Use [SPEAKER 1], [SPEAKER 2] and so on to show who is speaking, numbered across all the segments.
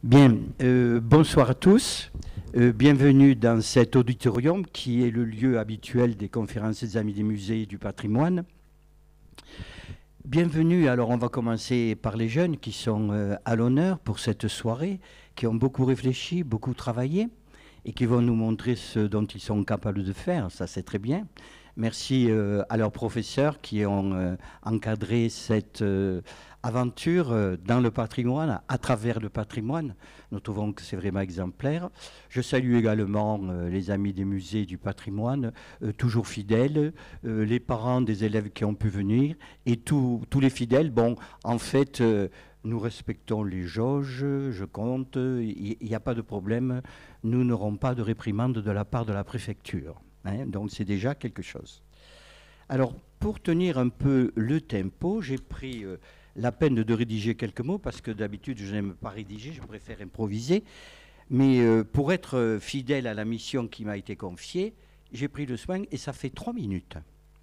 [SPEAKER 1] Bien, bonsoir à tous. Bienvenue dans cet auditorium qui est le lieu habituel des conférences des Amis des musées et du patrimoine. Bienvenue, alors on va commencer par les jeunes qui sont à l'honneur pour cette soirée, qui ont beaucoup réfléchi, beaucoup travaillé et qui vont nous montrer ce dont ils sont capables de faire, ça c'est très bien. Merci à leurs professeurs qui ont encadré cette aventure dans le patrimoine, à travers le patrimoine. Nous trouvons que c'est vraiment exemplaire. Je salue également les amis des musées du patrimoine, toujours fidèles, les parents des élèves qui ont pu venir et tous les fidèles. Bon, en fait, nous respectons les jauges, je compte, il n'y a pas de problème. Nous n'aurons pas de réprimande de la part de la préfecture. Donc c'est déjà quelque chose. Alors, pour tenir un peu le tempo, j'ai pris la peine de rédiger quelques mots, parce que d'habitude, je n'aime pas rédiger, je préfère improviser. Mais pour être fidèle à la mission qui m'a été confiée, j'ai pris le soin, et ça fait 3 minutes.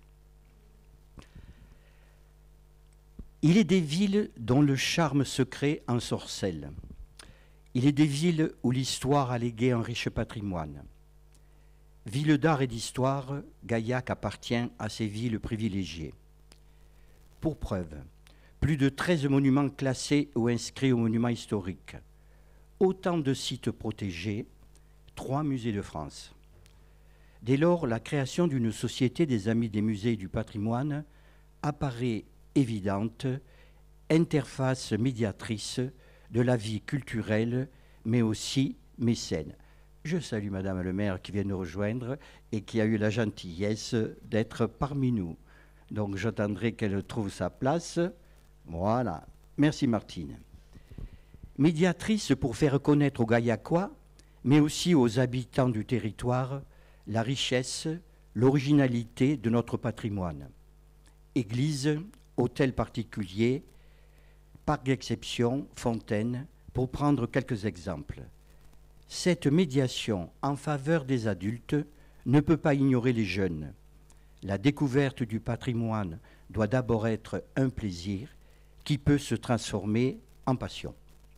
[SPEAKER 1] Il est des villes dont le charme secret ensorcelle. Il est des villes où l'histoire a légué un riche patrimoine. Ville d'art et d'histoire, Gaillac appartient à ces villes privilégiées. Pour preuve, plus de 13 monuments classés ou inscrits aux monuments historiques, autant de sites protégés, 3 musées de France. Dès lors, la création d'une société des Amis des musées et du patrimoine apparaît évidente, interface médiatrice de la vie culturelle, mais aussi mécène. Je salue Madame le maire qui vient nous rejoindre et qui a eu la gentillesse d'être parmi nous. Donc j'attendrai qu'elle trouve sa place. Voilà. Merci Martine. Médiatrice pour faire connaître aux Gaillacois, mais aussi aux habitants du territoire, la richesse, l'originalité de notre patrimoine. Église, hôtels particuliers, parcs d'exception, fontaines, pour prendre quelques exemples. Cette médiation en faveur des adultes ne peut pas ignorer les jeunes. La découverte du patrimoine doit d'abord être un plaisir qui peut se transformer en passion.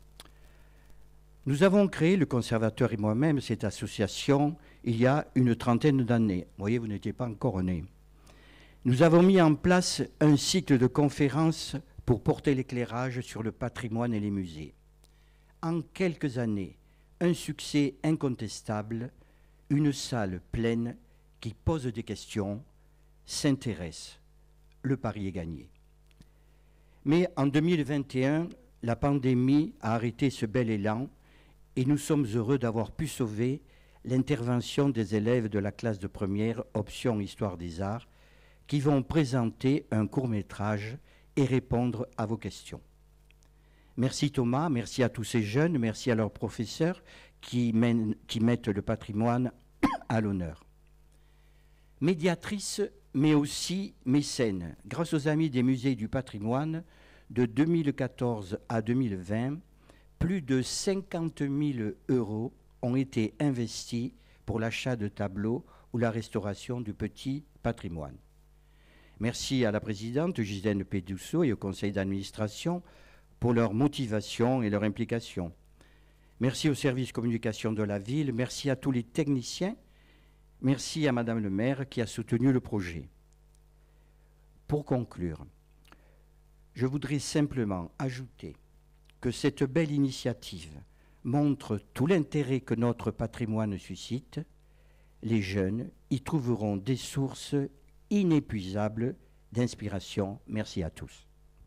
[SPEAKER 1] Nous avons créé, le conservateur et moi-même, cette association il y a une trentaine d'années. Vous voyez, vous n'étiez pas encore nés. Nous avons mis en place un cycle de conférences pour porter l'éclairage sur le patrimoine et les musées. En quelques années, un succès incontestable, une salle pleine qui pose des questions, s'intéresse. Le pari est gagné. Mais en 2021, la pandémie a arrêté ce bel élan et nous sommes heureux d'avoir pu sauver l'intervention des élèves de la classe de première option Histoire des Arts qui vont présenter un court-métrage et répondre à vos questions. Merci Thomas, merci à tous ces jeunes, merci à leurs professeurs qui mettent le patrimoine à l'honneur. Médiatrice, mais aussi mécène. Grâce aux Amis des musées du patrimoine, de 2014 à 2020, plus de 50 000 € ont été investis pour l'achat de tableaux ou la restauration du petit patrimoine. Merci à la présidente Gisèle Pédousseau et au conseil d'administration pour leur motivation et leur implication. Merci au service communication de la ville, merci à tous les techniciens, merci à Madame le maire qui a soutenu le projet. Pour conclure, je voudrais simplement ajouter que cette belle initiative montre tout l'intérêt que notre patrimoine suscite. Les jeunes y trouveront des sources inépuisables d'inspiration. Merci à tous.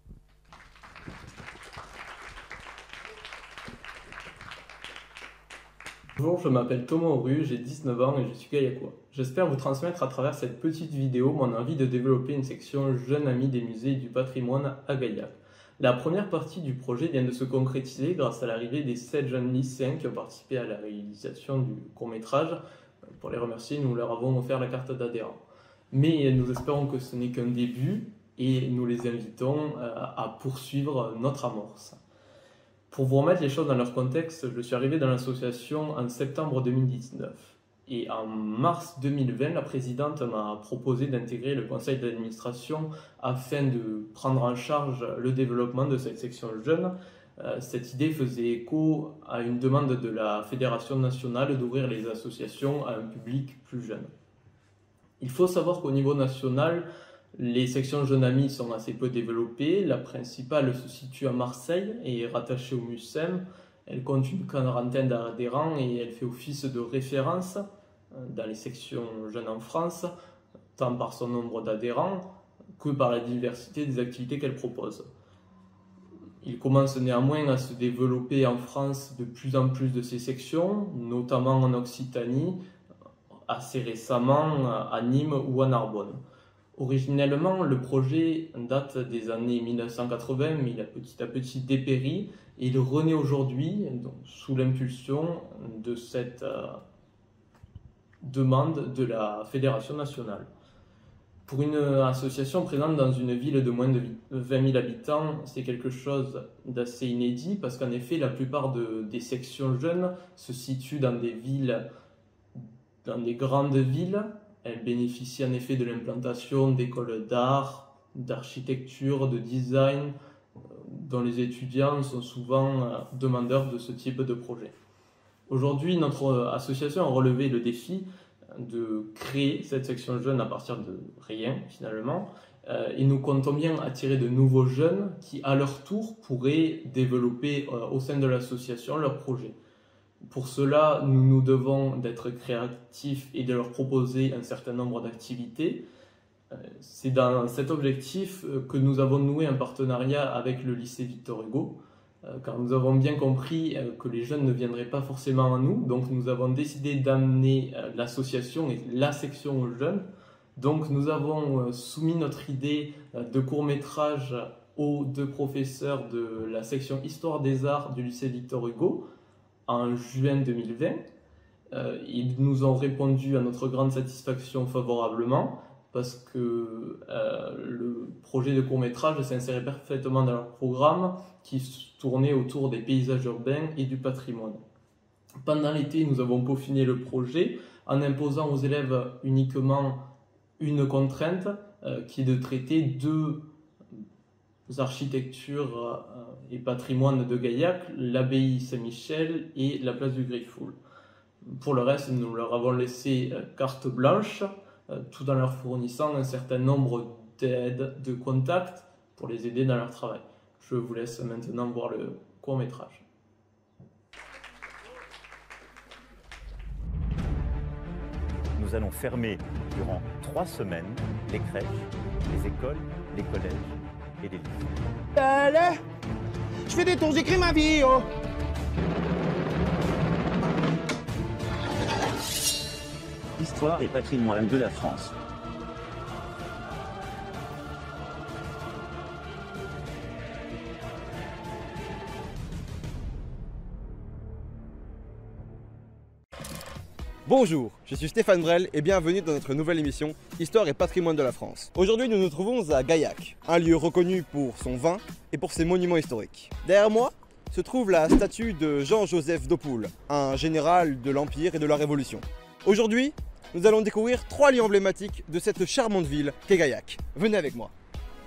[SPEAKER 2] Bonjour, je m'appelle Thomas Auru, j'ai 19 ans et je suis gaillacois. J'espère vous transmettre à travers cette petite vidéo mon envie de développer une section Jeunes Amis des musées et du patrimoine à Gaillac. La première partie du projet vient de se concrétiser grâce à l'arrivée des 7 jeunes lycéens qui ont participé à la réalisation du court-métrage. Pour les remercier, nous leur avons offert la carte d'adhérent. Mais nous espérons que ce n'est qu'un début et nous les invitons à poursuivre notre amorce. Pour vous remettre les choses dans leur contexte, je suis arrivé dans l'association en septembre 2019. Et en mars 2020, la présidente m'a proposé d'intégrer le conseil d'administration afin de prendre en charge le développement de cette section jeune Cette idée faisait écho à une demande de la Fédération nationale d'ouvrir les associations à un public plus jeune. Il faut savoir qu'au niveau national, les sections Jeunes Amis sont assez peu développées. La principale se situe à Marseille et est rattachée au MUSEM. Elle compte une quarantaine d'adhérents et elle fait office de référence dans les sections jeunes en France, tant par son nombre d'adhérents que par la diversité des activités qu'elle propose. Il commence néanmoins à se développer en France de plus en plus de ces sections, notamment en Occitanie, assez récemment à Nîmes ou à Narbonne. Originellement, le projet date des années 1980, mais il a petit à petit dépéri et il renaît aujourd'hui sous l'impulsion de cette demande de la Fédération nationale. Pour une association présente dans une ville de moins de 20 000 habitants, c'est quelque chose d'assez inédit parce qu'en effet, la plupart des sections jeunes se situent dans des villes, dans des grandes villes. Elles bénéficient en effet de l'implantation d'écoles d'art, d'architecture, de design, dont les étudiants sont souvent demandeurs de ce type de projet. Aujourd'hui, notre association a relevé le défi de créer cette section jeune à partir de rien finalement, et nous comptons bien attirer de nouveaux jeunes qui à leur tour pourraient développer au sein de l'association leurs projets. Pour cela, nous nous devons d'être créatifs et de leur proposer un certain nombre d'activités. C'est dans cet objectif que nous avons noué un partenariat avec le lycée Victor Hugo, car nous avons bien compris que les jeunes ne viendraient pas forcément à nous, donc nous avons décidé d'amener l'association et la section aux jeunes. Donc nous avons soumis notre idée de court-métrage aux deux professeurs de la section Histoire des Arts du lycée Victor Hugo en juin 2020. Ils nous ont répondu à notre grande satisfaction favorablement, parce que le projet de court-métrage s'insérait parfaitement dans leur programme qui tournait autour des paysages urbains et du patrimoine. Pendant l'été, nous avons peaufiné le projet en imposant aux élèves uniquement une contrainte qui est de traiter deux architectures et patrimoines de Gaillac, l'abbaye Saint-Michel et la place du Griffoul. Pour le reste, nous leur avons laissé carte blanche, tout en leur fournissant un certain nombre d'aides, de contacts pour les aider dans leur travail. Je vous laisse maintenant voir le court-métrage.
[SPEAKER 3] Nous allons fermer durant 3 semaines les crèches, les écoles, les collèges et les lycées.
[SPEAKER 4] Allez, je fais des tours, j'écris ma vie, oh.
[SPEAKER 5] Histoire et patrimoine de la France.
[SPEAKER 4] Bonjour, je suis Stéphane Brel et bienvenue dans notre nouvelle émission Histoire et patrimoine de la France. Aujourd'hui, nous nous trouvons à Gaillac, un lieu reconnu pour son vin et pour ses monuments historiques. Derrière moi se trouve la statue de Jean-Joseph d'Hautpoul, un général de l'Empire et de la Révolution. Aujourd'hui, nous allons découvrir 3 lieux emblématiques de cette charmante ville qu'est Gaillac. Venez avec moi.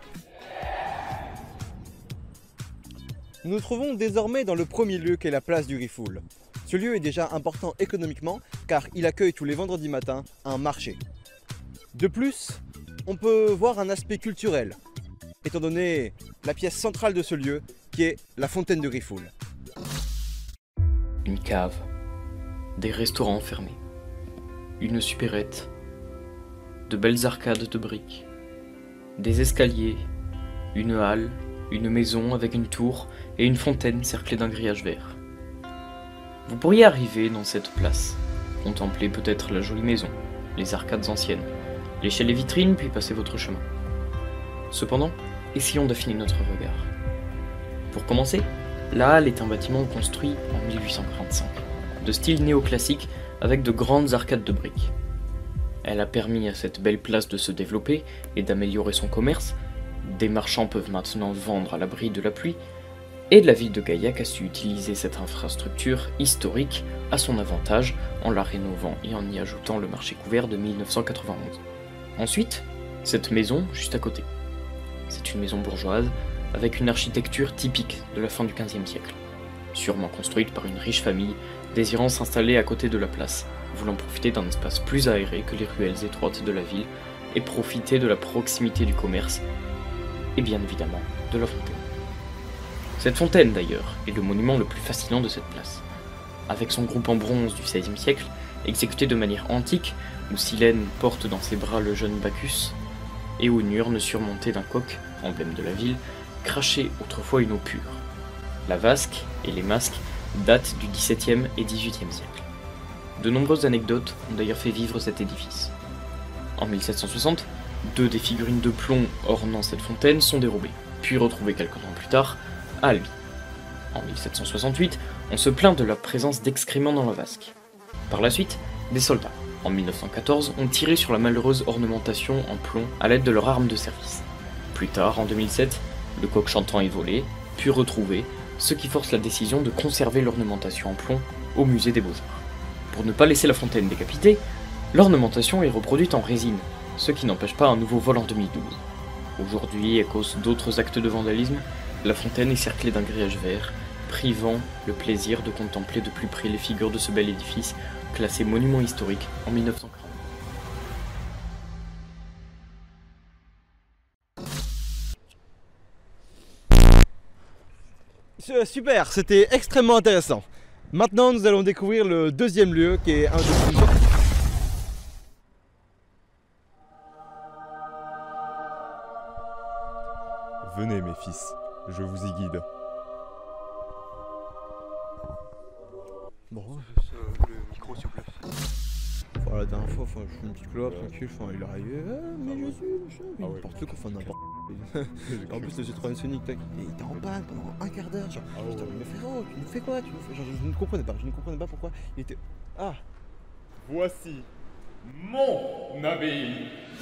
[SPEAKER 4] Nous nous trouvons désormais dans le premier lieu qu'est la place du Griffoul. Ce lieu est déjà important économiquement car il accueille tous les vendredis matins un marché. De plus, on peut voir un aspect culturel, étant donné la pièce centrale de ce lieu qui est la fontaine de Griffoul.
[SPEAKER 6] Une cave, des restaurants fermés, une supérette, de belles arcades de briques, des escaliers, une halle, une maison avec une tour et une fontaine cerclée d'un grillage vert. Vous pourriez arriver dans cette place, contempler peut-être la jolie maison, les arcades anciennes, lécher les vitrines puis passer votre chemin. Cependant, essayons d'affiner notre regard. Pour commencer, la halle est un bâtiment construit en 1845, de style néoclassique avec de grandes arcades de briques. Elle a permis à cette belle place de se développer et d'améliorer son commerce. Des marchands peuvent maintenant vendre à l'abri de la pluie, et la ville de Gaillac a su utiliser cette infrastructure historique à son avantage en la rénovant et en y ajoutant le marché couvert de 1991. Ensuite, cette maison juste à côté. C'est une maison bourgeoise avec une architecture typique de la fin du XVe siècle, sûrement construite par une riche famille désirant s'installer à côté de la place, voulant profiter d'un espace plus aéré que les ruelles étroites de la ville et profiter de la proximité du commerce et bien évidemment de la fontaine. Cette fontaine d'ailleurs est le monument le plus fascinant de cette place, avec son groupe en bronze du XVIe siècle, exécuté de manière antique, où Silène porte dans ses bras le jeune Bacchus, et où une urne surmontée d'un coq, emblème de la ville, crachait autrefois une eau pure. La vasque et les masques datent du XVIIe et XVIIIe siècle. De nombreuses anecdotes ont d'ailleurs fait vivre cet édifice. En 1760, 2 des figurines de plomb ornant cette fontaine sont dérobées, puis retrouvées quelques temps plus tard à Albi. En 1768, on se plaint de la présence d'excréments dans la vasque. Par la suite, des soldats, en 1914, ont tiré sur la malheureuse ornementation en plomb à l'aide de leur arme de service. Plus tard, en 2007, le coq chantant est volé, puis retrouvé, ce qui force la décision de conserver l'ornementation en plomb au musée des Beaux-Arts. Pour ne pas laisser la fontaine décapitée, l'ornementation est reproduite en résine, ce qui n'empêche pas un nouveau vol en 2012. Aujourd'hui, à cause d'autres actes de vandalisme, la fontaine est cerclée d'un grillage vert, privant le plaisir de contempler de plus près les figures de ce bel édifice, classé monument historique en 1940.
[SPEAKER 4] Super, c'était extrêmement intéressant. Maintenant, nous allons découvrir le deuxième lieu qui est un des plus...
[SPEAKER 7] Venez mes fils, je vous y guide.
[SPEAKER 4] Bon, le micro s'il vous plaît. Voilà, la dernière fois, je fais une petite clope, tranquille, il est arrivé, mais Jésus, machin, n'importe quoi, n'importe quoi. En plus, le Citroën Sonic, il était en panne pendant un quart d'heure, genre, putain, mais frérot, tu nous fais quoi, genre, je ne comprenais pas pourquoi il était... Ah.
[SPEAKER 7] Voici mon abbaye.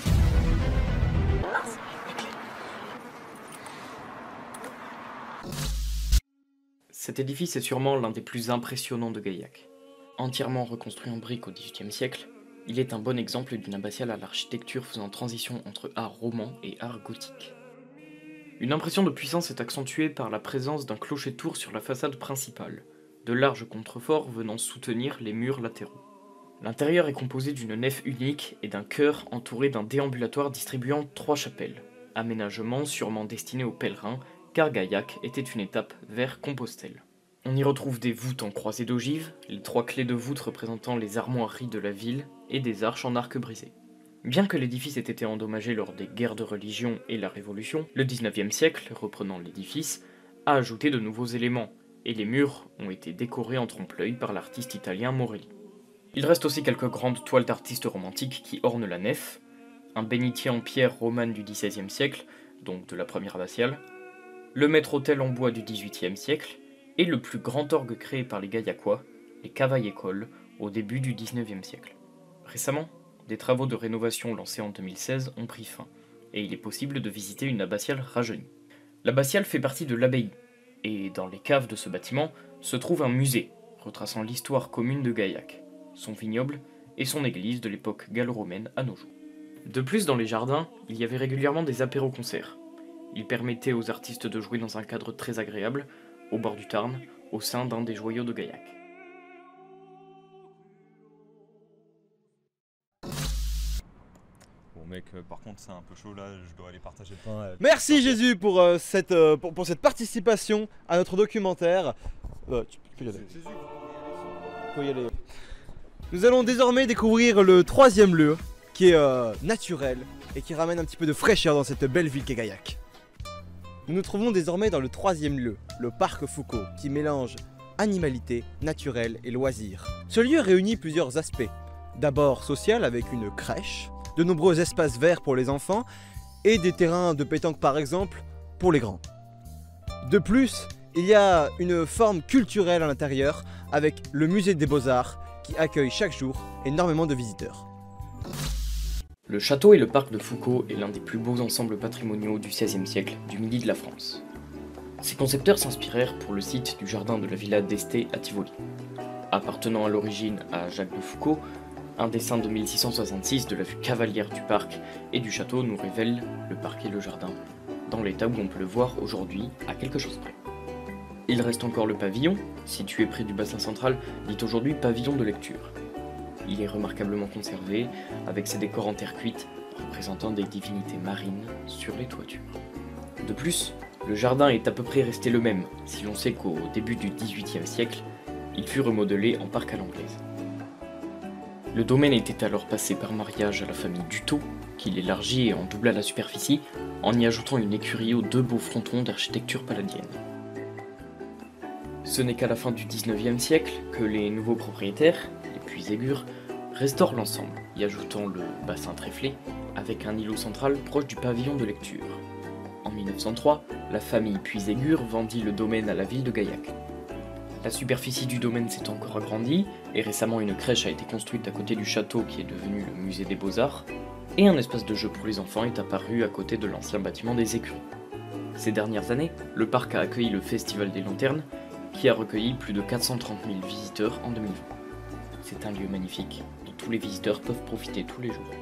[SPEAKER 6] Cet édifice est sûrement l'un des plus impressionnants de Gaillac. Entièrement reconstruit en briques au XVIIIe siècle, il est un bon exemple d'une abbatiale à l'architecture faisant transition entre art roman et art gothique. Une impression de puissance est accentuée par la présence d'un clocher-tour sur la façade principale, de larges contreforts venant soutenir les murs latéraux. L'intérieur est composé d'une nef unique et d'un chœur entouré d'un déambulatoire distribuant 3 chapelles, aménagement sûrement destiné aux pèlerins, car Gaillac était une étape vers Compostelle. On y retrouve des voûtes en croisée d'ogives, les 3 clés de voûte représentant les armoiries de la ville et des arches en arc brisé. Bien que l'édifice ait été endommagé lors des guerres de religion et la Révolution, le XIXe siècle, reprenant l'édifice, a ajouté de nouveaux éléments, et les murs ont été décorés en trompe-l'œil par l'artiste italien Morelli. Il reste aussi quelques grandes toiles d'artistes romantiques qui ornent la nef, un bénitier en pierre romane du XVIe siècle, donc de la première abbatiale, le maître-autel en bois du XVIIIe siècle, et le plus grand orgue créé par les Gaillacois, les Cavailles-Écoles, au début du XIXe siècle. Récemment, des travaux de rénovation lancés en 2016 ont pris fin, et il est possible de visiter une abbatiale rajeunie. L'abbatiale fait partie de l'abbaye, et dans les caves de ce bâtiment se trouve un musée, retraçant l'histoire commune de Gaillac, son vignoble et son église de l'époque gallo-romaine à nos jours. De plus, dans les jardins, il y avait régulièrement des apéros-concerts. Ils permettaient aux artistes de jouer dans un cadre très agréable, au bord du Tarn, au sein d'un des joyaux de Gaillac.
[SPEAKER 7] Bon mec, par contre c'est un peu chaud là, je dois aller partager le pain.
[SPEAKER 4] Merci Jésus pour cette participation à notre documentaire. Tu peux y aller. Faut y aller. Nous allons désormais découvrir le troisième lieu, qui est naturel et qui ramène un petit peu de fraîcheur dans cette belle ville qu'est Gaillac. Nous nous trouvons désormais dans le troisième lieu, le parc Foucault, qui mélange animalité, naturel et loisirs. Ce lieu réunit plusieurs aspects. D'abord social avec une crèche, de nombreux espaces verts pour les enfants et des terrains de pétanque par exemple pour les grands. De plus, il y a une forme culturelle à l'intérieur avec le musée des Beaux-Arts qui accueille chaque jour énormément de visiteurs.
[SPEAKER 6] Le château et le parc de Foucault est l'un des plus beaux ensembles patrimoniaux du XVIe siècle du midi de la France. Ses concepteurs s'inspirèrent pour le site du jardin de la Villa d'Este à Tivoli. Appartenant à l'origine à Jacques de Foucault, un dessin de 1666 de la vue cavalière du parc et du château nous révèle le parc et le jardin dans l'état où on peut le voir aujourd'hui, à quelque chose près. Il reste encore le pavillon, situé près du bassin central, dit aujourd'hui pavillon de lecture. Il est remarquablement conservé, avec ses décors en terre cuite, représentant des divinités marines sur les toitures. De plus, le jardin est à peu près resté le même, si l'on sait qu'au début du XVIIIe siècle, il fut remodelé en parc à l'anglaise. Le domaine était alors passé par mariage à la famille Dutot, qui l'élargit et en doubla la superficie, en y ajoutant une écurie aux 2 beaux frontons d'architecture palladienne. Ce n'est qu'à la fin du XIXe siècle que les nouveaux propriétaires, les Puységur, restaurent l'ensemble, y ajoutant le bassin tréflé, avec un îlot central proche du pavillon de lecture. En 1903, la famille Puységur vendit le domaine à la ville de Gaillac. La superficie du domaine s'est encore agrandie, et récemment une crèche a été construite à côté du château qui est devenu le musée des Beaux-Arts, et un espace de jeu pour les enfants est apparu à côté de l'ancien bâtiment des écuries. Ces dernières années, le parc a accueilli le Festival des Lanternes, qui a recueilli plus de 430 000 visiteurs en 2020. C'est un lieu magnifique, dont tous les visiteurs peuvent profiter tous les jours.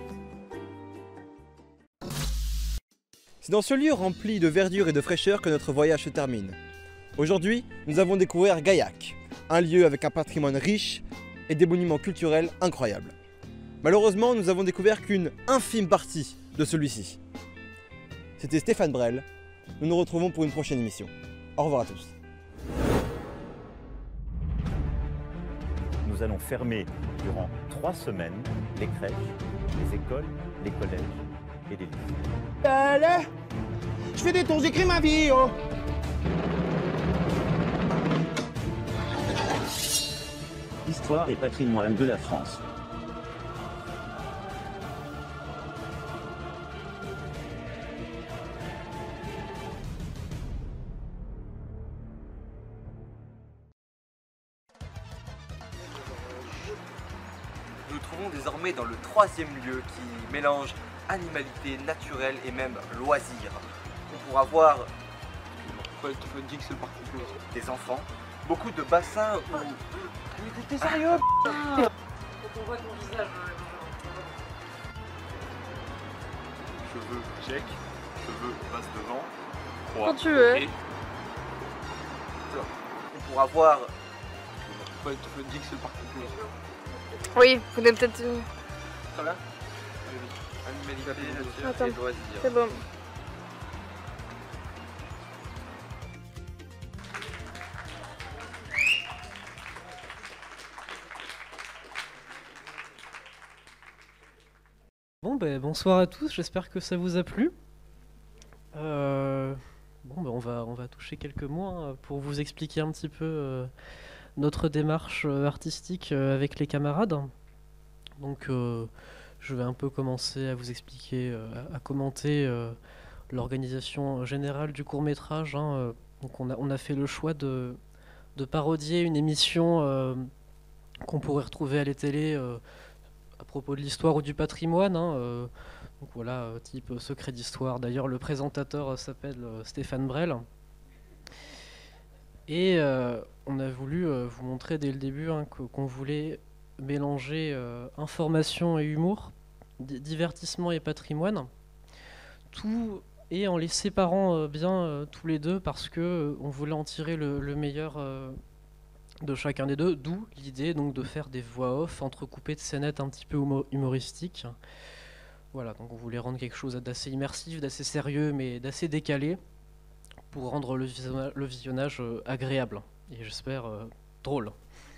[SPEAKER 4] C'est dans ce lieu rempli de verdure et de fraîcheur que notre voyage se termine. Aujourd'hui, nous avons découvert Gaillac, un lieu avec un patrimoine riche et des monuments culturels incroyables. Malheureusement, nous avons découvert qu'une infime partie de celui-ci. C'était Stéphane Brel. Nous nous retrouvons pour une prochaine émission. Au revoir à tous.
[SPEAKER 3] Nous allons fermer durant 3 semaines les crèches, les écoles, les collèges et les lycées.
[SPEAKER 8] Allez, je fais des tours, j'écris ma vie, oh.
[SPEAKER 5] Histoire et patrimoine de la France.
[SPEAKER 4] Nous nous trouvons désormais dans le 3e lieu qui mélange animalité, naturelle et même loisirs. On pourra voir des enfants, beaucoup de bassins où... Mais t'es sérieux?
[SPEAKER 9] Quand on voit ton visage.
[SPEAKER 7] Cheveux, check. Cheveux, passe devant. 3,
[SPEAKER 9] Quand tu veux.
[SPEAKER 7] ok.
[SPEAKER 4] On pourra voir...
[SPEAKER 9] Oui, vous n'êtes peut-être.
[SPEAKER 4] Voilà. Animalité, nature
[SPEAKER 9] Attends.
[SPEAKER 4] et loisirs.
[SPEAKER 9] C'est bon.
[SPEAKER 10] Bon, bonsoir à tous, j'espère que ça vous a plu. On va toucher quelques mots hein, pour vous expliquer un petit peu notre démarche artistique avec les camarades. Donc, je vais un peu commencer à vous expliquer, à commenter l'organisation générale du court-métrage. Hein. Donc, on a fait le choix de parodier une émission qu'on pourrait retrouver à la télé à propos de l'histoire ou du patrimoine. Hein, donc voilà, type secret d'histoire. D'ailleurs, le présentateur s'appelle Stéphane Brel. Et on a voulu vous montrer dès le début hein, qu'on voulait mélanger information et humour, divertissement et patrimoine, tout et en les séparant bien tous les deux parce que on voulait en tirer le meilleur de chacun des deux, d'où l'idée donc de faire des voix off entrecoupées de scénettes un petit peu humoristiques. Voilà, donc on voulait rendre quelque chose d'assez immersif, d'assez sérieux, mais d'assez décalé pour rendre le visionnage agréable et j'espère drôle.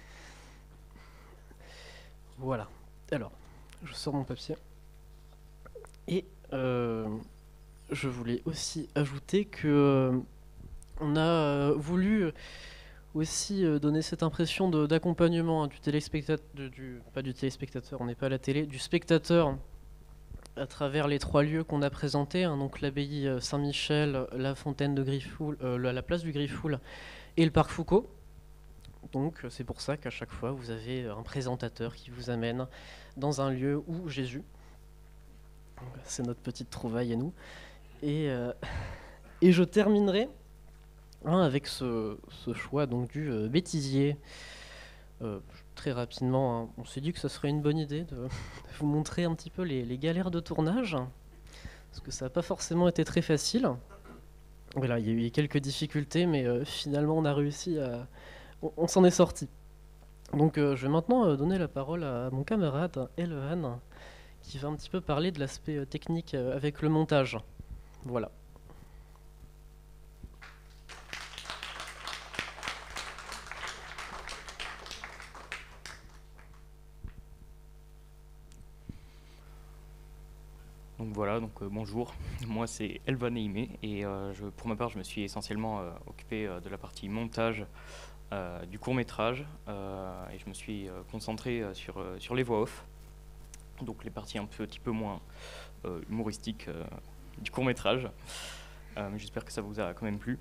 [SPEAKER 10] Voilà. Alors, je sors mon papier et je voulais aussi ajouter que on a voulu aussi donner cette impression d'accompagnement hein, du téléspectateur, pas du téléspectateur, on n'est pas à la télé, du spectateur à travers les 3 lieux qu'on a présentés, hein, donc l'abbaye Saint-Michel, la fontaine de Griffoul, la place du Griffoul et le parc Foucault. Donc c'est pour ça qu'à chaque fois vous avez un présentateur qui vous amène dans un lieu où Jésus. C'est notre petite trouvaille à nous. Et je terminerai hein, avec ce choix donc, du bêtisier. Très rapidement, hein, on s'est dit que ce serait une bonne idée de vous montrer un petit peu les galères de tournage, parce que ça n'a pas forcément été très facile. Voilà, il y a eu quelques difficultés, mais finalement on a réussi à... On s'en est sorti. Donc je vais maintenant donner la parole à mon camarade Elhan, qui va un petit peu parler de l'aspect technique avec le montage. Voilà.
[SPEAKER 6] Donc voilà, bonjour, moi c'est Elvan Neimé et pour ma part je me suis essentiellement occupé de la partie montage du court-métrage et je me suis concentré sur les voix off, donc les parties un petit peu moins humoristiques du court-métrage, mais j'espère que ça vous a quand même plu.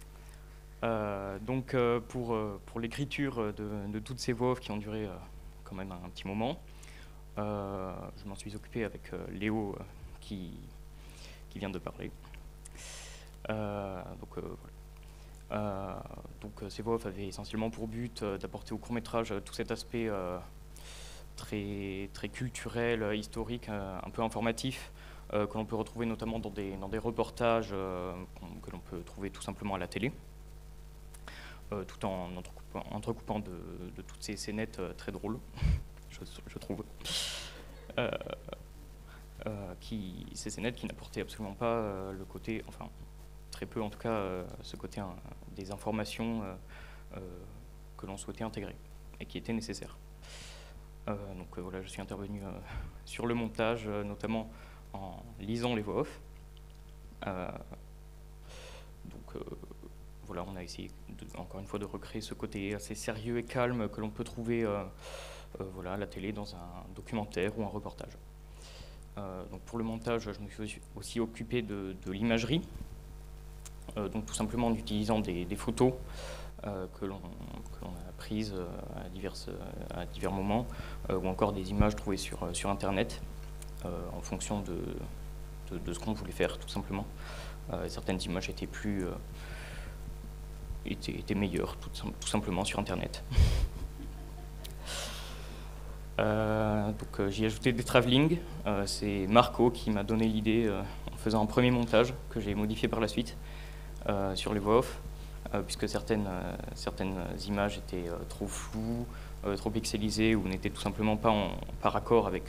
[SPEAKER 6] Pour l'écriture de toutes ces voix off qui ont duré quand même un petit moment, je m'en suis occupé avec Léo qui vient de parler. Ces voix off avaient essentiellement pour but d'apporter au court-métrage tout cet aspect très, très culturel, historique, un peu informatif, que l'on peut retrouver notamment dans des reportages que l'on peut trouver tout simplement à la télé, tout en entrecoupant de toutes ces scénettes très drôles, je trouve. Ces scénettes qui n'apportaient absolument pas le côté, enfin très peu en tout cas, ce côté des informations que l'on souhaitait intégrer et qui étaient nécessaires. Voilà, je suis intervenu sur le montage, notamment en lisant les voix off. Voilà, on a essayé encore une fois de recréer ce côté assez sérieux et calme que l'on peut trouver voilà, à la télé dans un documentaire ou un reportage. Donc pour le montage, je me suis aussi occupé de l'imagerie, donc tout simplement en utilisant des photos que l'on a prises à divers moments, ou encore des images trouvées sur Internet, en fonction de ce qu'on voulait faire, tout simplement. Certaines images étaient meilleures, tout simplement, sur Internet. J'ai ajouté des travelling. C'est Marco qui m'a donné l'idée en faisant un premier montage que j'ai modifié par la suite sur les voix off, puisque certaines images étaient trop floues, trop pixelisées ou n'étaient tout simplement pas par accord avec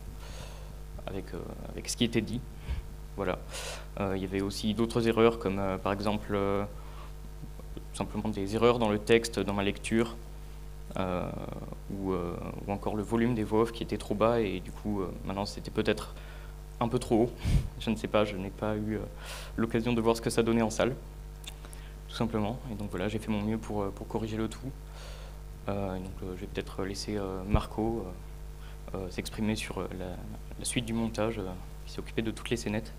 [SPEAKER 6] ce qui était dit. Voilà. Il y avait aussi d'autres erreurs comme par exemple simplement des erreurs dans le texte, dans ma lecture. Ou encore le volume des voix off qui était trop bas et du coup maintenant c'était peut-être un peu trop haut, je ne sais pas, je n'ai pas eu l'occasion de voir ce que ça donnait en salle, tout simplement, et donc voilà, j'ai fait mon mieux pour corriger le tout. Je vais peut-être laisser Marco s'exprimer sur la suite du montage, qui s'est occupé de toutes les scénettes.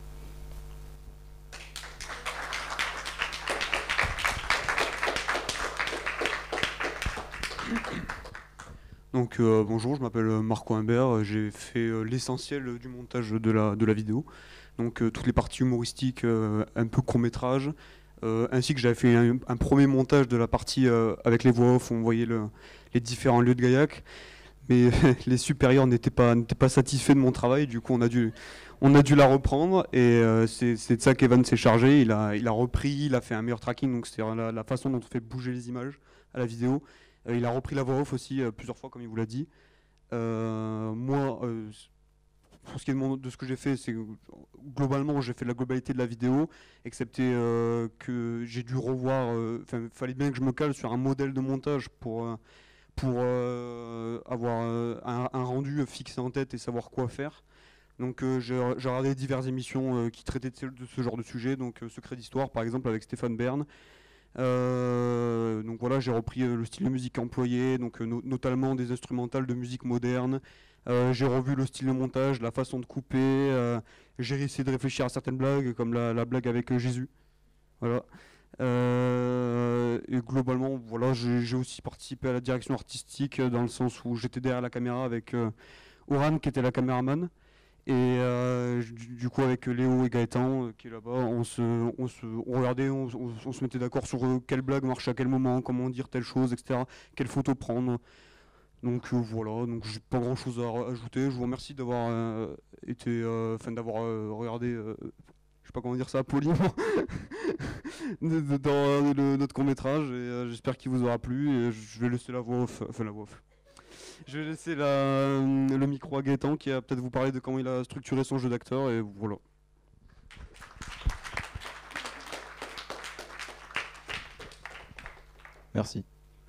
[SPEAKER 11] Donc bonjour, je m'appelle Marco Imbert, j'ai fait l'essentiel du montage de la vidéo, donc toutes les parties humoristiques, un peu court-métrage, ainsi que j'avais fait un premier montage de la partie avec les voix off où on voyait les différents lieux de Gaillac, mais les supérieurs n'étaient pas satisfaits de mon travail, du coup on a dû la reprendre, et c'est de ça qu'Evan s'est chargé, il a repris, il a fait un meilleur tracking, donc c'est la façon dont on fait bouger les images à la vidéo. Il a repris la voix off aussi plusieurs fois, comme il vous l'a dit. Moi, pour ce qui est de ce que j'ai fait, c'est globalement, j'ai fait la globalité de la vidéo, excepté que j'ai dû revoir. Il fallait bien que je me cale sur un modèle de montage pour avoir un rendu fixé en tête et savoir quoi faire. Donc j'ai regardé diverses émissions qui traitaient de ce genre de sujet, donc Secret d'Histoire par exemple avec Stéphane Bern. Donc voilà, j'ai repris le style de musique employé, donc notamment des instrumentales de musique moderne. J'ai revu le style de montage, la façon de couper. J'ai essayé de réfléchir à certaines blagues, comme la blague avec Jésus. Voilà. Et globalement, voilà, j'ai aussi participé à la direction artistique dans le sens où j'étais derrière la caméra avec Oran qui était la caméraman. Et du coup avec Léo et Gaëtan qui est là-bas, on regardait, on se mettait d'accord sur quelle blague marche à quel moment, comment dire telle chose, etc. Quelle photo prendre. Donc voilà, donc j'ai pas grand chose à ajouter. Je vous remercie d'avoir d'avoir regardé. Je pas comment dire ça poliment, dans notre court-métrage. Et j'espère qu'il vous aura plu. Et je vais laisser la voix off, enfin la voix off. Je vais laisser le micro à Gaëtan qui va peut-être vous parler de comment il a structuré son jeu d'acteur. Et voilà.
[SPEAKER 4] Merci.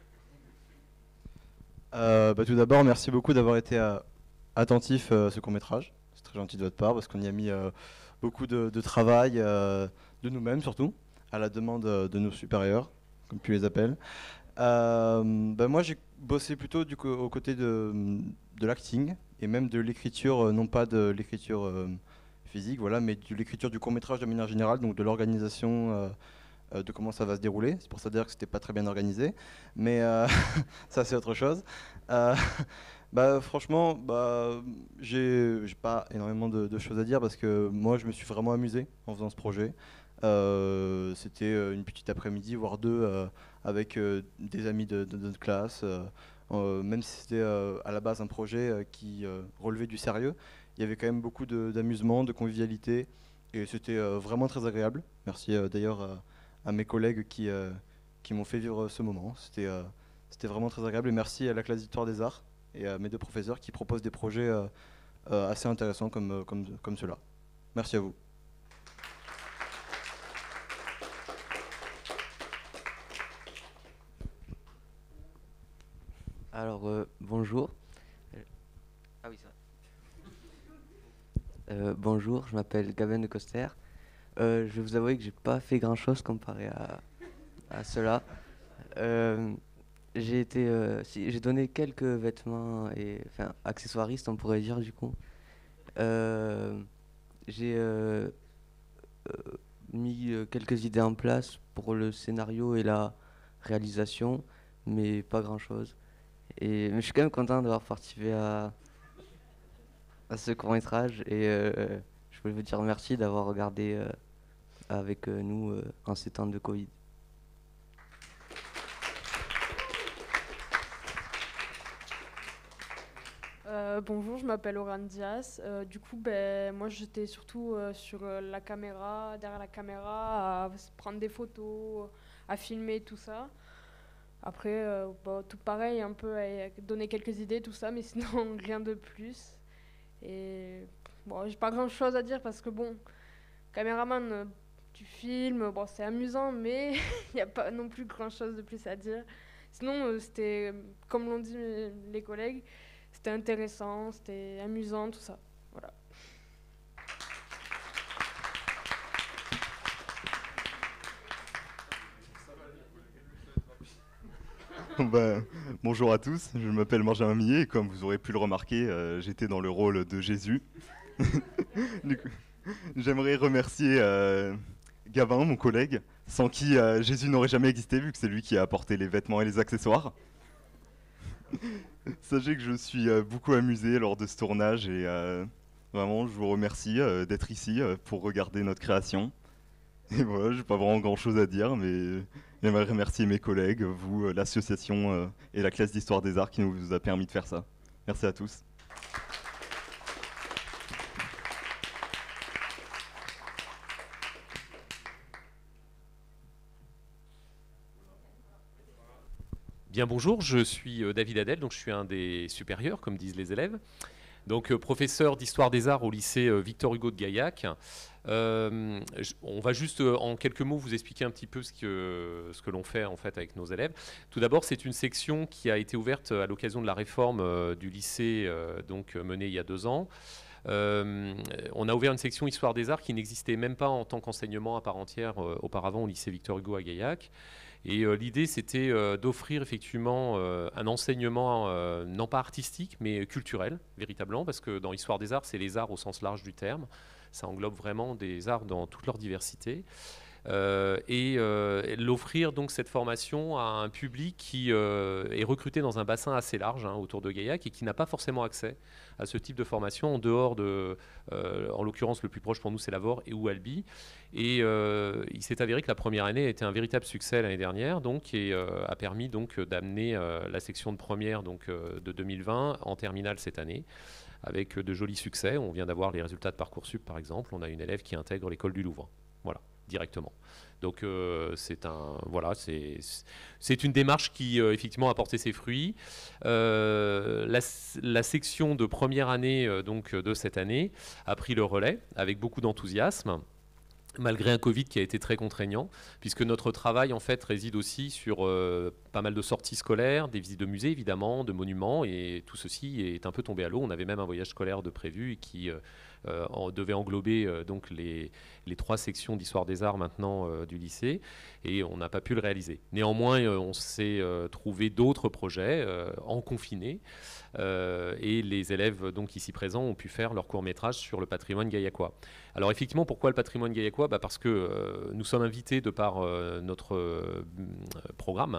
[SPEAKER 4] Tout d'abord, merci beaucoup d'avoir été attentif à ce court-métrage. C'est très gentil de votre part parce qu'on y a mis beaucoup de travail, de nous-mêmes surtout, à la demande de nos supérieurs, comme tu les appelles. Moi, j'ai bossé plutôt aux côtés de l'acting et même de l'écriture, non pas de l'écriture physique, voilà, mais de l'écriture du court-métrage de manière générale, donc de l'organisation de comment ça va se dérouler. C'est pour ça dire que c'était pas très bien organisé, mais ça c'est autre chose. Franchement, j'ai pas énormément de choses à dire parce que moi je me suis vraiment amusé en faisant ce projet. C'était une petite après-midi, voire deux, avec des amis de notre classe. Même si c'était à la base un projet qui relevait du sérieux, il y avait quand même beaucoup d'amusement, de convivialité, et c'était vraiment très agréable. Merci d'ailleurs à mes collègues qui m'ont fait vivre ce moment. C'était vraiment très agréable, et merci à la classe d'histoire des arts et à mes deux professeurs qui proposent des projets assez intéressants comme ceux-là. Merci à vous.
[SPEAKER 12] Alors, bonjour. Ah oui, ça. Bonjour, je m'appelle Gavin de Coster. Je vais vous avouer que j'ai pas fait grand chose comparé à cela. J'ai donné quelques vêtements et accessoiristes, on pourrait dire du coup. J'ai mis quelques idées en place pour le scénario et la réalisation, mais pas grand chose. Mais je suis quand même content d'avoir participé à ce court-métrage et je voulais vous dire merci d'avoir regardé avec nous en ces temps de Covid.
[SPEAKER 9] Bonjour, je m'appelle Oran Diaz. Du coup, moi j'étais surtout sur la caméra, derrière la caméra, à prendre des photos, à filmer tout ça. Après, tout pareil, un peu à donner quelques idées, tout ça, mais sinon rien de plus. Et bon, j'ai pas grand chose à dire parce que bon, caméraman, tu filmes, bon, c'est amusant, mais il n'y a pas non plus grand chose de plus à dire. Sinon, c'était, comme l'ont dit les collègues, c'était intéressant, c'était amusant, tout ça. Voilà.
[SPEAKER 13] Bonjour à tous, je m'appelle Benjamin Millet et comme vous aurez pu le remarquer, j'étais dans le rôle de Jésus. Du coup, j'aimerais remercier Gavin, mon collègue, sans qui Jésus n'aurait jamais existé vu que c'est lui qui a apporté les vêtements et les accessoires. Sachez que je suis beaucoup amusé lors de ce tournage et vraiment je vous remercie d'être ici pour regarder notre création. Et voilà, je n'ai pas vraiment grand chose à dire, mais j'aimerais remercier mes collègues, vous, l'association et la classe d'histoire des arts qui nous a permis de faire ça. Merci à tous.
[SPEAKER 14] Bien bonjour, je suis David Adel, donc je suis un des supérieurs, comme disent les élèves. Donc professeur d'histoire des arts au lycée Victor Hugo de Gaillac. On va juste en quelques mots vous expliquer un petit peu ce que l'on fait en fait avec nos élèves. Tout d'abord, c'est une section qui a été ouverte à l'occasion de la réforme du lycée menée il y a 2 ans. On a ouvert une section Histoire des Arts qui n'existait même pas en tant qu'enseignement à part entière auparavant au lycée Victor Hugo à Gaillac. Et l'idée, c'était d'offrir effectivement un enseignement non pas artistique, mais culturel, véritablement, parce que dans Histoire des Arts, c'est les arts au sens large du terme. Ça englobe vraiment des arts dans toute leur diversité. et l'offrir donc cette formation à un public qui est recruté dans un bassin assez large autour de Gaillac et qui n'a pas forcément accès à ce type de formation en dehors de, en l'occurrence le plus proche pour nous c'est Lavore et ou Albi. Et il s'est avéré que la première année a été un véritable succès l'année dernière, donc, et a permis donc d'amener la section de première donc, de 2020 en terminale cette année, avec de jolis succès. On vient d'avoir les résultats de Parcoursup par exemple. On a une élève qui intègre l'école du Louvre, voilà, directement. Donc c'est une démarche qui effectivement a porté ses fruits. La section de première année donc, de cette année a pris le relais avec beaucoup d'enthousiasme, malgré un Covid qui a été très contraignant, puisque notre travail en fait réside aussi sur pas mal de sorties scolaires, des visites de musées évidemment, de monuments, et tout ceci est un peu tombé à l'eau. On avait même un voyage scolaire de prévu qui devait englober donc les 3 sections d'histoire des arts maintenant du lycée, et on n'a pas pu le réaliser. Néanmoins, on s'est trouvé d'autres projets en confiné, et les élèves donc ici présents ont pu faire leur court-métrage sur le patrimoine gaillacois. Alors effectivement, pourquoi le patrimoine gaillacois ? Parce que nous sommes invités de par notre programme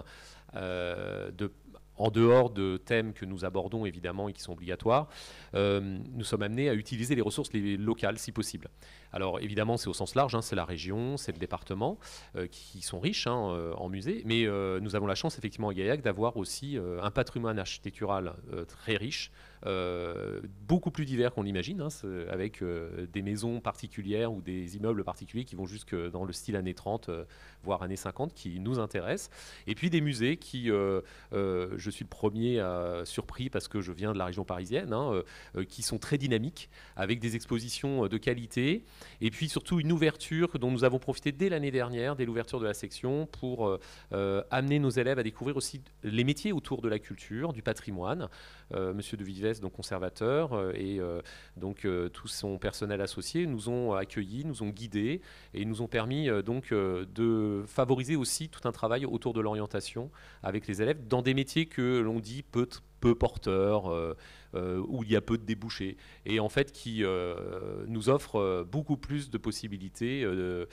[SPEAKER 14] en dehors de thèmes que nous abordons évidemment et qui sont obligatoires, nous sommes amenés à utiliser les ressources locales si possible. Alors évidemment c'est au sens large, c'est la région, c'est le département qui sont riches en musées, mais nous avons la chance effectivement à Gaillac d'avoir aussi un patrimoine architectural très riche, beaucoup plus divers qu'on l'imagine, avec des maisons particulières ou des immeubles particuliers qui vont jusque dans le style années 30, voire années 50, qui nous intéressent. Et puis des musées qui, je suis le premier surpris parce que je viens de la région parisienne, qui sont très dynamiques, avec des expositions de qualité, et puis surtout une ouverture dont nous avons profité dès l'année dernière, dès l'ouverture de la section, pour amener nos élèves à découvrir aussi les métiers autour de la culture, du patrimoine. Monsieur de Vives, donc conservateur, et donc tout son personnel associé nous ont accueillis, nous ont guidés et nous ont permis donc de favoriser aussi tout un travail autour de l'orientation avec les élèves dans des métiers que l'on dit peu porteurs, où il y a peu de débouchés, et en fait qui nous offrent beaucoup plus de possibilités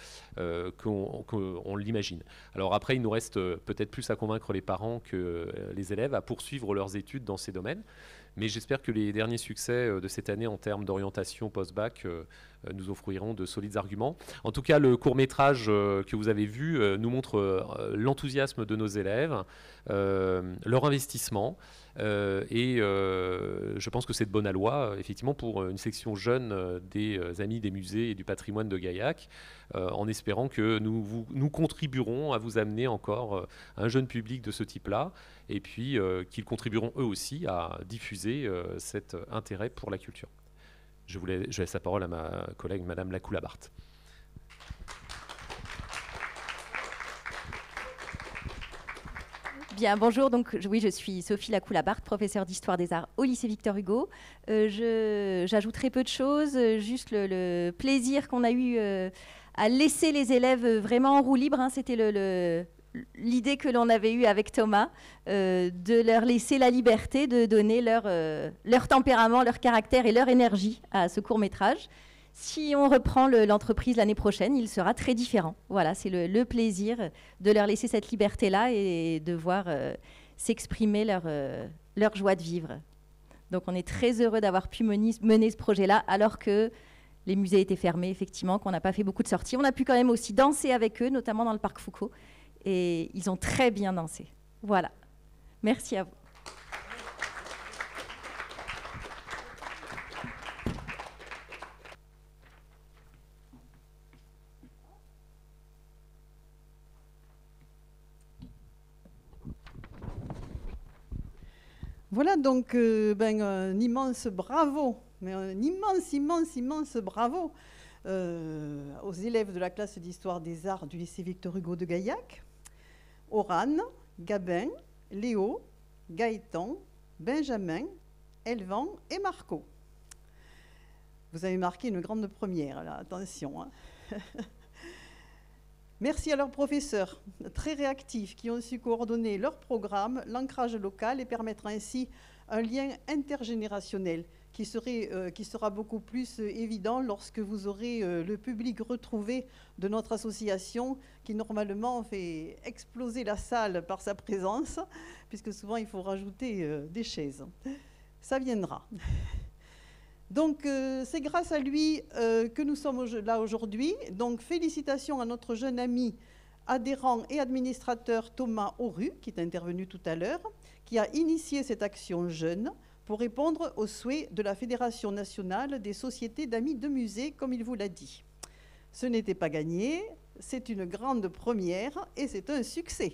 [SPEAKER 14] qu'on l'imagine. Alors après, il nous reste peut-être plus à convaincre les parents que les élèves à poursuivre leurs études dans ces domaines. Mais j'espère que les derniers succès de cette année en termes d'orientation post-bac nous offriront de solides arguments. En tout cas, le court-métrage que vous avez vu nous montre l'enthousiasme de nos élèves, leur investissement, et je pense que c'est de bonne aloi, effectivement, pour une section jeune des Amis des musées et du patrimoine de Gaillac, en espérant que nous contribuerons à vous amener encore un jeune public de ce type-là, et puis qu'ils contribueront eux aussi à diffuser cet intérêt pour la culture. Je laisse la parole à ma collègue Madame Lacoulabart.
[SPEAKER 15] Bien, bonjour. Donc, oui, je suis Sophie Lacoulabart, professeure d'histoire des arts au lycée Victor Hugo. J'ajouterai peu de choses, juste le plaisir qu'on a eu à laisser les élèves vraiment en roue libre. C'était l'idée que l'on avait eue avec Thomas, de leur laisser la liberté de donner leur tempérament, leur caractère et leur énergie à ce court-métrage. Si on reprend l'entreprise l'année prochaine, il sera très différent. Voilà, c'est le plaisir de leur laisser cette liberté-là et de voir s'exprimer leur joie de vivre. Donc on est très heureux d'avoir pu mener ce projet-là, alors que les musées étaient fermés, effectivement, qu'on n'a pas fait beaucoup de sorties. On a pu quand même aussi danser avec eux, notamment dans le parc Foucault. Et ils ont très bien dansé. Voilà. Merci à vous.
[SPEAKER 16] Voilà donc un immense bravo, mais un immense bravo aux élèves de la classe d'histoire des arts du lycée Victor Hugo de Gaillac. Orane, Gabin, Léo, Gaëtan, Benjamin, Elvan et Marco. Vous avez marqué une grande première, là, attention. Merci à leurs professeurs, très réactifs, qui ont su coordonner leur programme, l'ancrage local et permettre ainsi un lien intergénérationnel qui sera beaucoup plus évident lorsque vous aurez le public retrouvé de notre association qui normalement fait exploser la salle par sa présence, puisque souvent il faut rajouter des chaises. Ça viendra. Donc c'est grâce à lui que nous sommes là aujourd'hui. Donc félicitations à notre jeune ami adhérent et administrateur Thomas Auru, qui est intervenu tout à l'heure, qui a initié cette action jeune pour répondre aux souhaits de la Fédération nationale des sociétés d'amis de musées, comme il vous l'a dit. Ce n'était pas gagné, c'est une grande première et c'est un succès.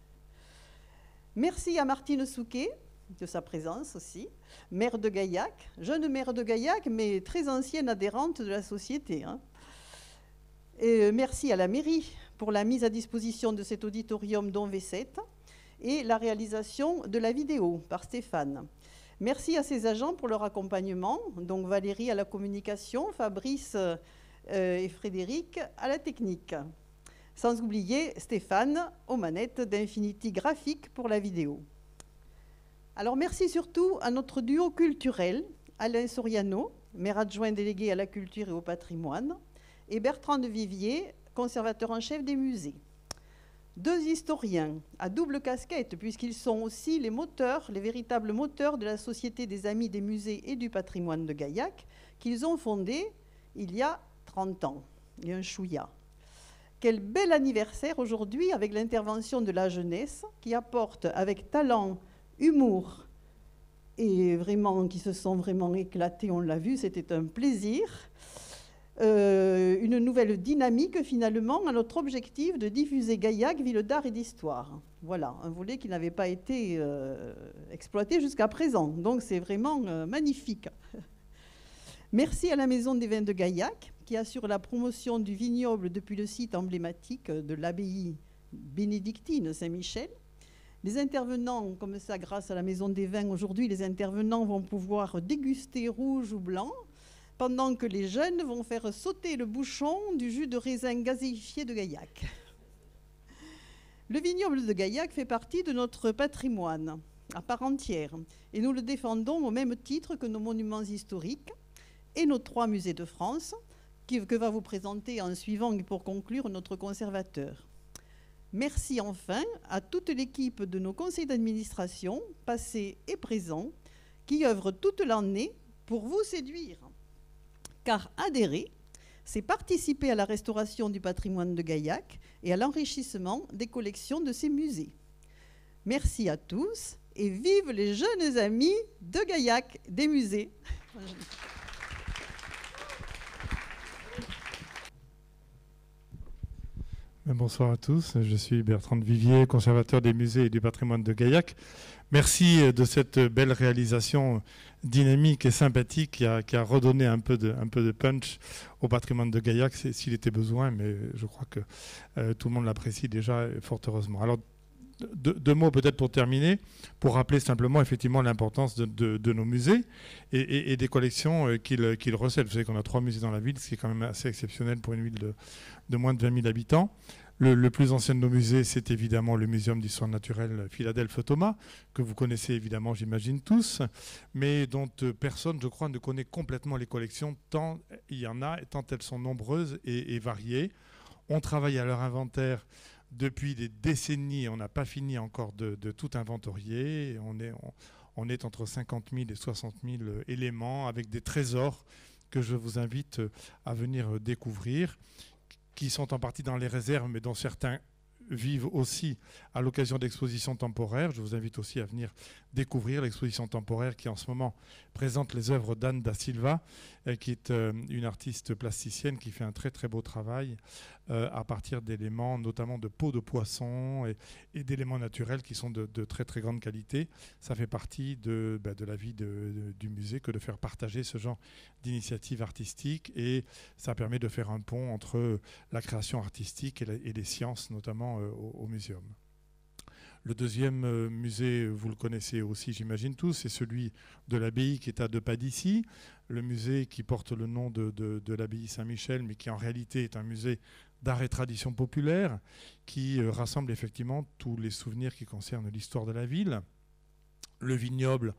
[SPEAKER 16] Merci à Martine Souquet de sa présence aussi, maire de Gaillac, jeune maire de Gaillac, mais très ancienne adhérente de la société. Et merci à la mairie pour la mise à disposition de cet auditorium Don V7 et la réalisation de la vidéo par Stéphane. Merci à ses agents pour leur accompagnement, donc Valérie à la communication, Fabrice et Frédéric à la technique. Sans oublier Stéphane aux manettes d'Infinity Graphique pour la vidéo. Alors merci surtout à notre duo culturel, Alain Soriano, maire adjoint délégué à la culture et au patrimoine, et Bertrand de Vivier, conservateur en chef des musées. Deux historiens à double casquette, puisqu'ils sont aussi les moteurs, les véritables moteurs de la Société des Amis des Musées et du Patrimoine de Gaillac, qu'ils ont fondée il y a 30 ans, il y a un chouïa. Quel bel anniversaire aujourd'hui avec l'intervention de la jeunesse qui apporte avec talent, humour et vraiment qui se sont vraiment éclatés, on l'a vu, c'était un plaisir. Une nouvelle dynamique finalement à notre objectif de diffuser Gaillac, ville d'art et d'histoire. Voilà, un volet qui n'avait pas été exploité jusqu'à présent. Donc c'est vraiment magnifique. Merci à la Maison des Vins de Gaillac qui assure la promotion du vignoble depuis le site emblématique de l'abbaye bénédictine Saint-Michel. Les intervenants, comme ça, grâce à la Maison des Vins, aujourd'hui, les intervenants vont pouvoir déguster rouge ou blanc, pendant que les jeunes vont faire sauter le bouchon du jus de raisin gazéifié de Gaillac. Le vignoble de Gaillac fait partie de notre patrimoine à part entière, et nous le défendons au même titre que nos monuments historiques et nos 3 musées de France, que va vous présenter en suivant et pour conclure notre conservateur. Merci enfin à toute l'équipe de nos conseils d'administration, passés et présents, qui œuvrent toute l'année pour vous séduire. Car adhérer, c'est participer à la restauration du patrimoine de Gaillac et à l'enrichissement des collections de ces musées. Merci à tous et vive les jeunes amis de Gaillac des musées.
[SPEAKER 17] Bonsoir à tous, je suis Bertrand de Vivier, conservateur des musées et du patrimoine de Gaillac. Merci de cette belle réalisation dynamique et sympathique qui a redonné un peu de punch au patrimoine de Gaillac, s'il était besoin, mais je crois que tout le monde l'apprécie déjà, fort heureusement. Alors, deux mots peut-être pour terminer, pour rappeler simplement effectivement l'importance de nos musées et des collections qu'ils recèlent. Vous savez qu'on a 3 musées dans la ville, ce qui est quand même assez exceptionnel pour une ville de moins de 20 000 habitants. Le plus ancien de nos musées, c'est évidemment le Muséum d'histoire naturelle Philadelphe Thomas, que vous connaissez évidemment, j'imagine tous, mais dont personne, je crois, ne connaît complètement les collections, tant il y en a, tant elles sont nombreuses et variées. On travaille à leur inventaire depuis des décennies, on n'a pas fini encore de tout inventorier. On est entre 50 000 et 60 000 éléments avec des trésors que je vous invite à venir découvrir, qui sont en partie dans les réserves, mais dont certains vivent aussi à l'occasion d'expositions temporaires. Je vous invite aussi à venir découvrir l'exposition temporaire qui en ce moment présente les œuvres d'Anne da Silva, qui est une artiste plasticienne qui fait un très très beau travail à partir d'éléments, notamment de peaux de poisson et d'éléments naturels qui sont de très très grande qualité. Ça fait partie de la vie du musée que de faire partager ce genre d'initiative artistique, et ça permet de faire un pont entre la création artistique et les sciences, notamment au muséum. Le deuxième musée, vous le connaissez aussi, j'imagine tous, c'est celui de l'abbaye qui est à 2 pas d'ici. Le musée qui porte le nom de l'abbaye Saint-Michel, mais qui en réalité est un musée d'art et tradition populaire, qui rassemble effectivement tous les souvenirs qui concernent l'histoire de la ville. Le vignoble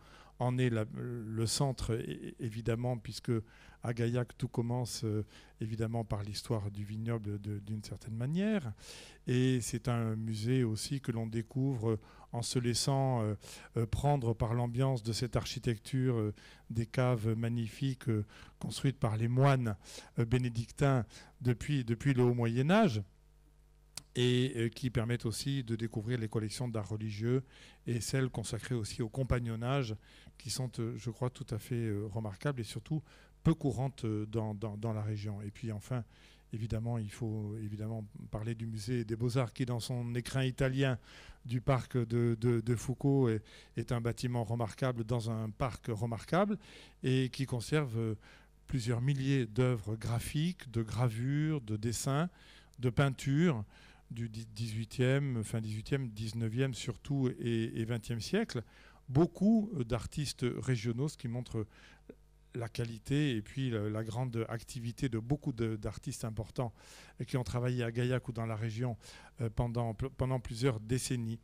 [SPEAKER 17] en est le centre, évidemment, puisque à Gaillac, tout commence évidemment par l'histoire du vignoble d'une certaine manière. Et c'est un musée aussi que l'on découvre en se laissant prendre par l'ambiance de cette architecture des caves magnifiques construites par les moines bénédictins depuis le Haut Moyen-Âge, et qui permettent aussi de découvrir les collections d'art religieux et celles consacrées aussi au compagnonnage, qui sont, je crois, tout à fait remarquables et surtout peu courantes dans la région. Et puis enfin, évidemment, il faut évidemment parler du musée des Beaux-Arts qui, dans son écrin italien du parc de Foucault, est un bâtiment remarquable dans un parc remarquable et qui conserve plusieurs milliers d'œuvres graphiques, de gravures, de dessins, de peintures du 18e, fin 18e, 19e surtout et 20e siècle. Beaucoup d'artistes régionaux, ce qui montre la qualité et puis la grande activité de beaucoup d'artistes importants qui ont travaillé à Gaillac ou dans la région pendant plusieurs décennies.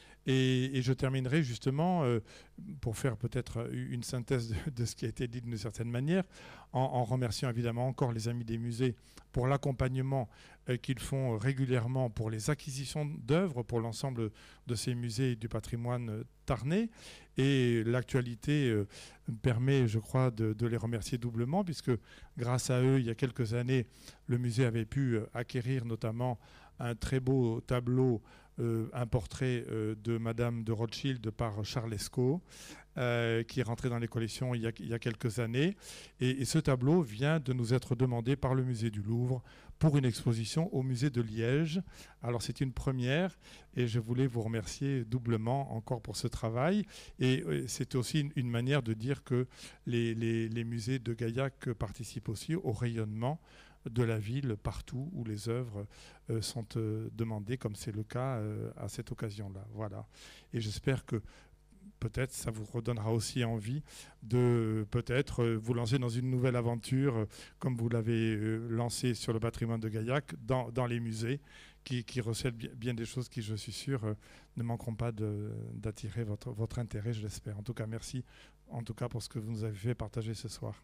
[SPEAKER 17] Et je terminerai justement, pour faire peut-être une synthèse de ce qui a été dit d'une certaine manière, en remerciant évidemment encore les Amis des musées pour l'accompagnement qu'ils font régulièrement pour les acquisitions d'œuvres pour l'ensemble de ces musées du patrimoine tarnais. Et l'actualité permet, je crois, de les remercier doublement, puisque grâce à eux, il y a quelques années, le musée avait pu acquérir notamment un très beau tableau, un portrait de Madame de Rothschild par Charles Lescaut, qui est rentré dans les collections il y a quelques années. Et ce tableau vient de nous être demandé par le musée du Louvre pour une exposition au musée de Liège. Alors c'est une première et je voulais vous remercier doublement encore pour ce travail. Et c'est aussi une manière de dire que les musées de Gaillac participent aussi au rayonnement de la ville partout où les œuvres sont demandées, comme c'est le cas à cette occasion-là. Voilà. Et j'espère que peut-être ça vous redonnera aussi envie de peut-être vous lancer dans une nouvelle aventure, comme vous l'avez lancé sur le patrimoine de Gaillac, dans les musées, qui recèlent bien des choses qui, je suis sûr, ne manqueront pas d'attirer votre intérêt, je l'espère. En tout cas, merci en tout cas pour ce que vous nous avez fait partager ce soir.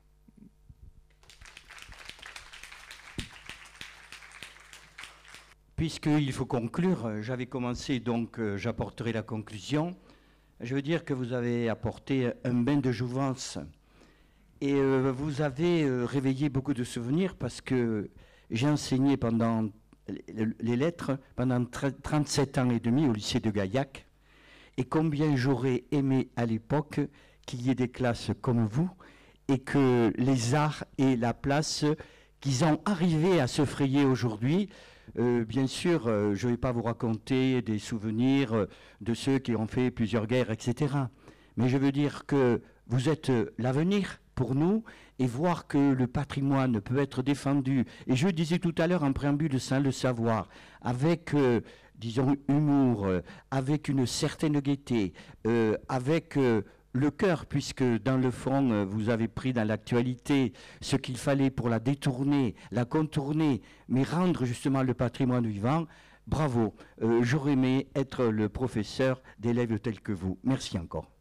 [SPEAKER 1] Puisqu'il faut conclure, j'avais commencé, donc j'apporterai la conclusion. Je veux dire que vous avez apporté un bain de jouvence et vous avez réveillé beaucoup de souvenirs, parce que j'ai enseigné pendant les lettres pendant 37 ans et demi au lycée de Gaillac, et combien j'aurais aimé à l'époque qu'il y ait des classes comme vous et que les arts aient la place qu'ils ont arrivé à se frayer aujourd'hui. Bien sûr, je ne vais pas vous raconter des souvenirs de ceux qui ont fait plusieurs guerres, etc. Mais je veux dire que vous êtes l'avenir pour nous, et voir que le patrimoine peut être défendu. Et je disais tout à l'heure en préambule sans le savoir, avec, disons, humour, avec une certaine gaieté, avec le cœur, puisque dans le fond, vous avez pris dans l'actualité ce qu'il fallait pour la détourner, la contourner, mais rendre justement le patrimoine vivant. Bravo, j'aurais aimé être le professeur d'élèves tels que vous. Merci encore.